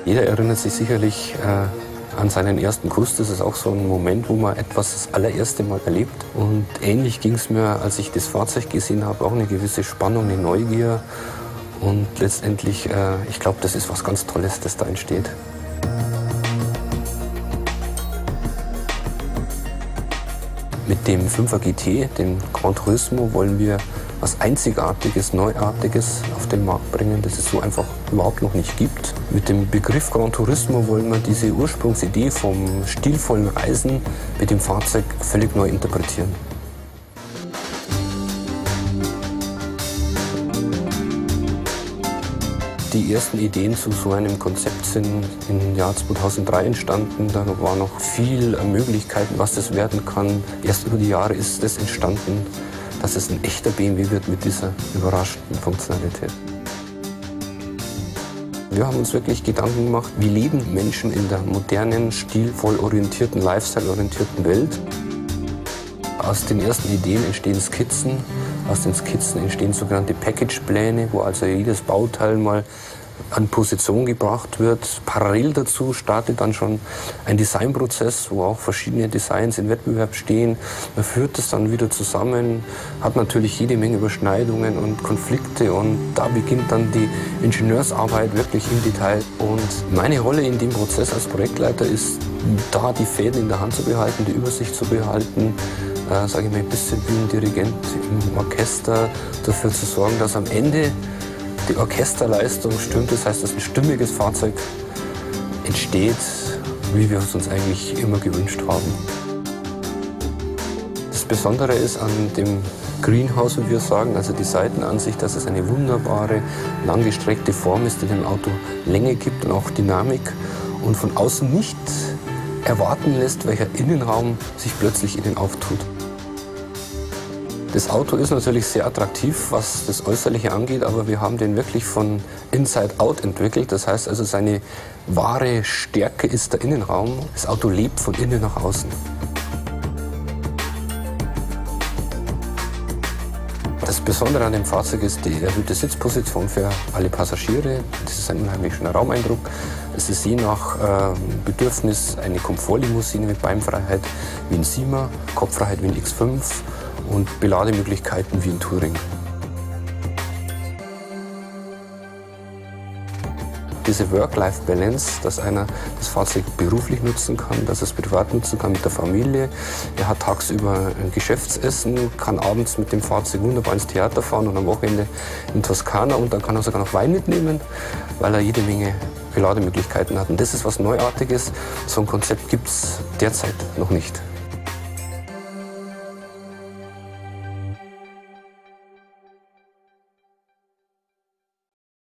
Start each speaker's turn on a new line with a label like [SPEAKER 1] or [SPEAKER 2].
[SPEAKER 1] Jeder erinnert sich sicherlich an seinen ersten Kuss. Das ist auch so ein Moment, wo man etwas das allererste Mal erlebt. Und ähnlich ging es mir, als ich das Fahrzeug gesehen habe, auch eine gewisse Spannung, eine Neugier. Und letztendlich, ich glaube, das ist was ganz Tolles, das da entsteht. Mit dem 5er GT, dem Gran Turismo, wollen wir was Einzigartiges, Neuartiges auf den Markt bringen, das es so einfach überhaupt noch nicht gibt. Mit dem Begriff Gran Turismo wollen wir diese Ursprungsidee vom stilvollen Reisen mit dem Fahrzeug völlig neu interpretieren. Die ersten Ideen zu so einem Konzept sind im Jahr 2003 entstanden. Da war noch viel Möglichkeiten, was das werden kann. Erst über die Jahre ist das entstanden, dass es ein echter BMW wird mit dieser überraschenden Funktionalität. Wir haben uns wirklich Gedanken gemacht, wie leben Menschen in der modernen, stilvoll orientierten, lifestyle-orientierten Welt. Aus den ersten Ideen entstehen Skizzen, aus den Skizzen entstehen sogenannte Packagepläne, wo also jedes Bauteil mal an Position gebracht wird. Parallel dazu startet dann schon ein Designprozess, wo auch verschiedene Designs im Wettbewerb stehen. Man führt es dann wieder zusammen, hat natürlich jede Menge Überschneidungen und Konflikte und da beginnt dann die Ingenieursarbeit wirklich im Detail. Und meine Rolle in dem Prozess als Projektleiter ist, da die Fäden in der Hand zu behalten, die Übersicht zu behalten, sage ich mal, ein bisschen wie ein Dirigent im Orchester, dafür zu sorgen, dass am Ende die Orchesterleistung stimmt. Das heißt, dass ein stimmiges Fahrzeug entsteht, wie wir es uns eigentlich immer gewünscht haben. Das Besondere ist an dem Greenhouse, wie wir sagen, also die Seitenansicht, dass es eine wunderbare, langgestreckte Form ist, die dem Auto Länge gibt und auch Dynamik und von außen nicht erwarten lässt, welcher Innenraum sich plötzlich innen auftut. Das Auto ist natürlich sehr attraktiv, was das Äußerliche angeht, aber wir haben den wirklich von Inside Out entwickelt. Das heißt also, seine wahre Stärke ist der Innenraum. Das Auto lebt von innen nach außen. Das Besondere an dem Fahrzeug ist die erhöhte Sitzposition für alle Passagiere. Das ist ein unheimlich schöner Raumeindruck. Es ist je nach Bedürfnis eine Komfortlimousine mit Beinfreiheit wie ein Sima, Kopffreiheit wie ein X5 und Belademöglichkeiten wie ein Touring. Diese Work-Life-Balance, dass einer das Fahrzeug beruflich nutzen kann, dass er es privat nutzen kann mit der Familie. Er hat tagsüber ein Geschäftsessen, kann abends mit dem Fahrzeug wunderbar ins Theater fahren und am Wochenende in Toskana und dann kann er sogar noch Wein mitnehmen, weil er jede Menge Belademöglichkeiten hat. Und das ist was Neuartiges. So ein Konzept gibt es derzeit noch nicht.